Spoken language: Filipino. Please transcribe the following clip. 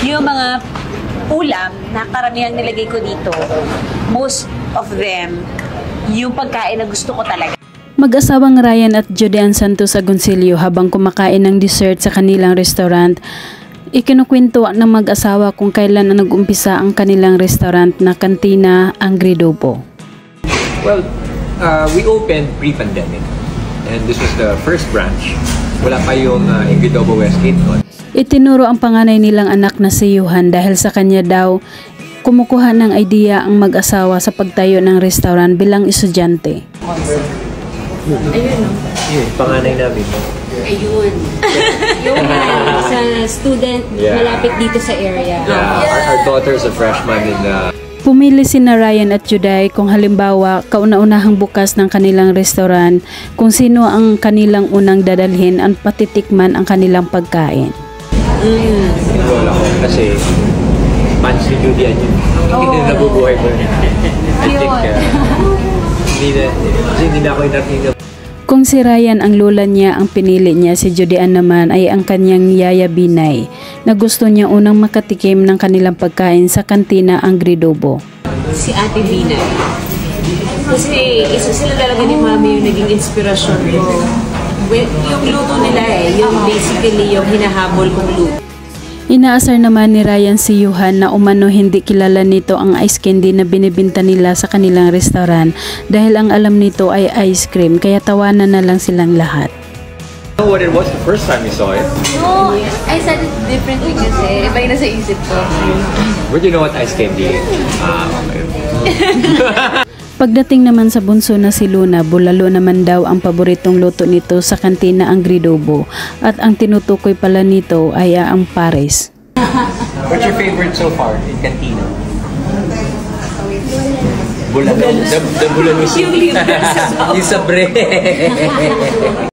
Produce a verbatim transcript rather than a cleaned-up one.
Yung mga ulam na karamihan nilagay ko dito, most of them, yung pagkain na gusto ko talaga. Mag-asawang Ryan at Judean Santos Agoncillo habang kumakain ng dessert sa kanilang restaurant, ikinukwento ng mag-asawa kung kailan na nag-umpisa ang kanilang restaurant na Cantina Agridobo. Well, uh, we opened pre-pandemic and this was the first branch. Wala pa yung uh, Agridobo West Gate noon. Itinuro ang panganay nilang anak na si Johan dahil sa kanya daw kumukuha ng idea ang mag-asawa sa pagtayo ng restaurant bilang estudyante. Ayun, no? Yun, panganay namin. Ayun. Yung sa student, yeah. Malapit dito sa area. Yeah, yeah. Our, our daughter is a freshman in the... Pumili sina Ryan at Juday kung halimbawa kauna-unahang bukas ng kanilang restaurant kung sino ang kanilang unang dadalhin at patitikman ang kanilang pagkain. Mm. Lola ko kasi punch ni Judean yun. Hindi na nabubuhay ko. I think uh, hindi na, hindi na ako inating. Kung si Ryan ang lola niya ang pinili niya, si Judean naman ay ang kanyang yaya Binay na gusto niya unang makatikim ng kanilang pagkain sa Cantina Agridobo. Si Ate Binay. Kasi isa sila talaga ni Mami yung naging inspirasyon ko. Yung luto nila eh, yung basically yung hinahabol kong luto. Inaasar naman ni Ryan si Johan na umano hindi kilala nito ang ice candy na binibinta nila sa kanilang restaurant dahil ang alam nito ay ice cream kaya tawanan na lang silang lahat. You know what it was the first time you saw it? No, I said it differently kasi iba yung nasa isip ko. Where do you know what ice candy is? Ah, okay. Pagdating naman sa bunso na si Luna, bulalo naman daw ang paboritong luto nito sa Cantina Agridobo at ang tinutukoy pala nito ay ang pares. What's your favorite so far in Cantina? Bulalo. The, the bulalo. Yung libre sa Yung sabre.